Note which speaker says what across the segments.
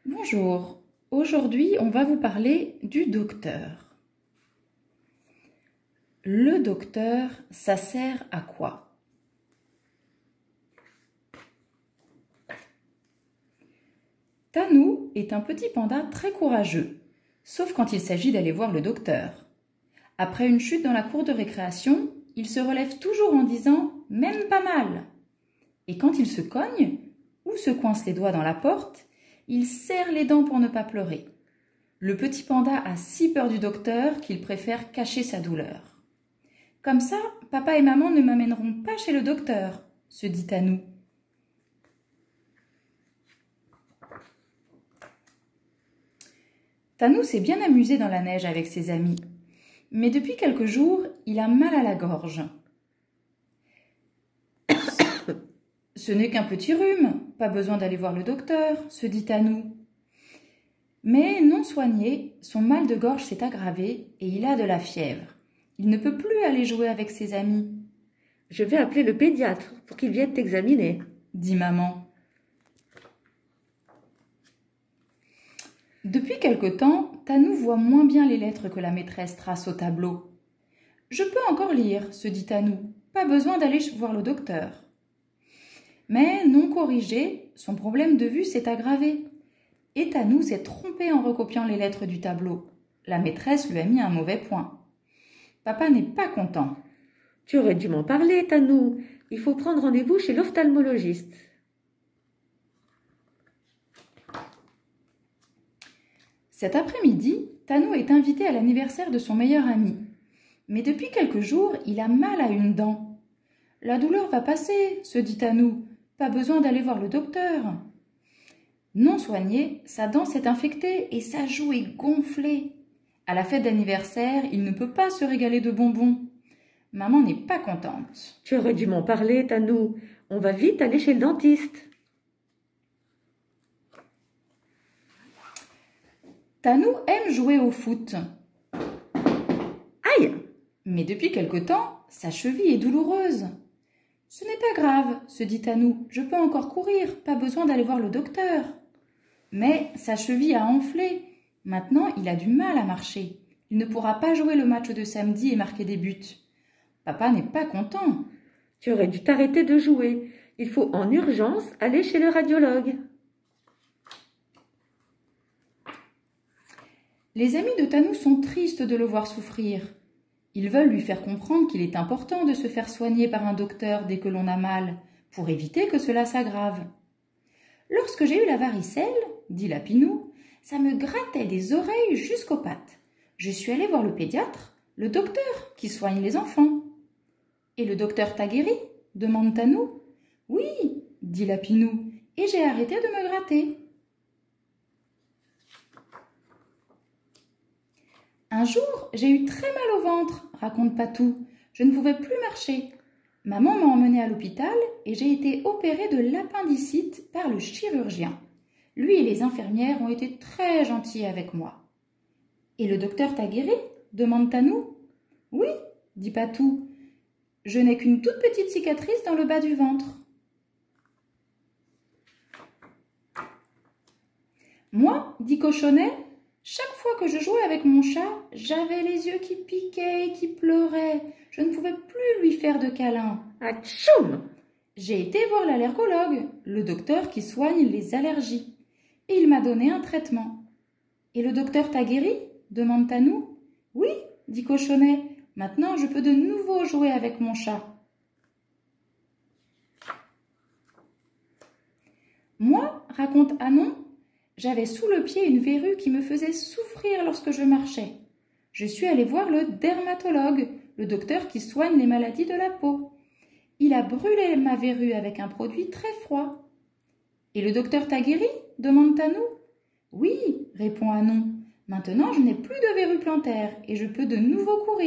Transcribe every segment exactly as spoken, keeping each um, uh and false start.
Speaker 1: Bonjour, aujourd'hui on va vous parler du docteur. Le docteur, ça sert à quoi? Tanou est un petit panda très courageux, sauf quand il s'agit d'aller voir le docteur. Après une chute dans la cour de récréation, il se relève toujours en disant « même pas mal ». Et quand il se cogne ou se coince les doigts dans la porte, il serre les dents pour ne pas pleurer. Le petit panda a si peur du docteur qu'il préfère cacher sa douleur. Comme ça, papa et maman ne m'amèneront pas chez le docteur, se dit Tanou. Tanou s'est bien amusé dans la neige avec ses amis, mais depuis quelques jours, il a mal à la gorge. Ce n'est qu'un petit rhume, pas besoin d'aller voir le docteur, se dit Tanou. Mais non soigné, son mal de gorge s'est aggravé et il a de la fièvre. Il ne peut plus aller jouer avec ses amis.
Speaker 2: « Je vais appeler le pédiatre pour qu'il vienne t'examiner, »
Speaker 1: dit maman. Depuis quelque temps, Tanou voit moins bien les lettres que la maîtresse trace au tableau. « Je peux encore lire, » se dit Tanou. « Pas besoin d'aller voir le docteur. » Mais non corrigé, son problème de vue s'est aggravé. Et Tanou s'est trompé en recopiant les lettres du tableau. La maîtresse lui a mis un mauvais point. Papa n'est pas content.
Speaker 2: « Tu aurais dû m'en parler, Tanou. Il faut prendre rendez-vous chez l'ophtalmologiste. »
Speaker 1: Cet après-midi, Tanou est invité à l'anniversaire de son meilleur ami. Mais depuis quelques jours, il a mal à une dent. « La douleur va passer, » se dit Tanou. « Pas besoin d'aller voir le docteur. » Non soigné, sa dent s'est infectée et sa joue est gonflée. À la fête d'anniversaire, il ne peut pas se régaler de bonbons. Maman n'est pas contente.
Speaker 2: « Tu aurais dû m'en parler, Tanou. On va vite aller chez le dentiste. »
Speaker 1: Tanou aime jouer au foot.
Speaker 2: Aïe!
Speaker 1: Mais depuis quelque temps, sa cheville est douloureuse. « Ce n'est pas grave, » se dit Tanou. « Je peux encore courir, pas besoin d'aller voir le docteur. » Mais sa cheville a enflé. Maintenant, il a du mal à marcher. Il ne pourra pas jouer le match de samedi et marquer des buts. Papa n'est pas content.
Speaker 2: « Tu aurais dû t'arrêter de jouer. Il faut en urgence aller chez le radiologue. »
Speaker 1: Les amis de Tanou sont tristes de le voir souffrir. Ils veulent lui faire comprendre qu'il est important de se faire soigner par un docteur dès que l'on a mal, pour éviter que cela s'aggrave. « Lorsque j'ai eu la varicelle, dit Lapinou, ça me grattait des oreilles jusqu'aux pattes. Je suis allée voir le pédiatre, le docteur qui soigne les enfants. »« Et le docteur t'a guéri ?» demande Tanou. « Oui, dit Lapinou, et j'ai arrêté de me gratter. » Un jour, j'ai eu très mal au ventre, raconte Patou. Je ne pouvais plus marcher. Maman m'a emmenée à l'hôpital et j'ai été opérée de l'appendicite par le chirurgien. Lui et les infirmières ont été très gentils avec moi. « Et le docteur t'a guéri ?» demande Tanou. « Oui, dit Patou. Je n'ai qu'une toute petite cicatrice dans le bas du ventre. » Moi, dit Cochonnet, chaque fois que je jouais avec mon chat, j'avais les yeux qui piquaient et qui pleuraient. Je ne pouvais plus lui faire de câlins.
Speaker 2: Atchoum!
Speaker 1: J'ai été voir l'allergologue, le docteur qui soigne les allergies. Et il m'a donné un traitement. « Et le docteur t'a guéri ?» demande Tanou. « Oui, dit Cochonnet. Maintenant, je peux de nouveau jouer avec mon chat. » Moi, raconte Anon, j'avais sous le pied une verrue qui me faisait souffrir lorsque je marchais. Je suis allée voir le dermatologue, le docteur qui soigne les maladies de la peau. Il a brûlé ma verrue avec un produit très froid. « Et le docteur t'a guéri ?» demande Tanou. « Oui, répond Anon. Maintenant, je n'ai plus de verrue plantaire et je peux de nouveau courir. »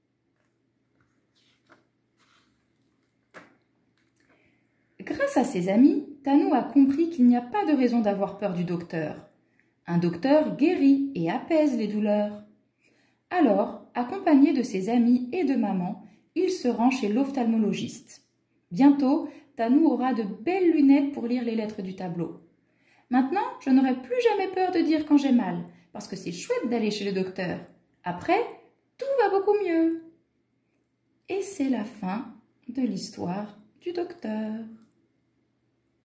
Speaker 1: Grâce à ses amis, Tanou a compris qu'il n'y a pas de raison d'avoir peur du docteur. Un docteur guérit et apaise les douleurs. Alors, accompagné de ses amis et de maman, il se rend chez l'ophtalmologiste. Bientôt, Tanou aura de belles lunettes pour lire les lettres du tableau. Maintenant, je n'aurai plus jamais peur de dire quand j'ai mal, parce que c'est chouette d'aller chez le docteur. Après, tout va beaucoup mieux. Et c'est la fin de l'histoire du docteur.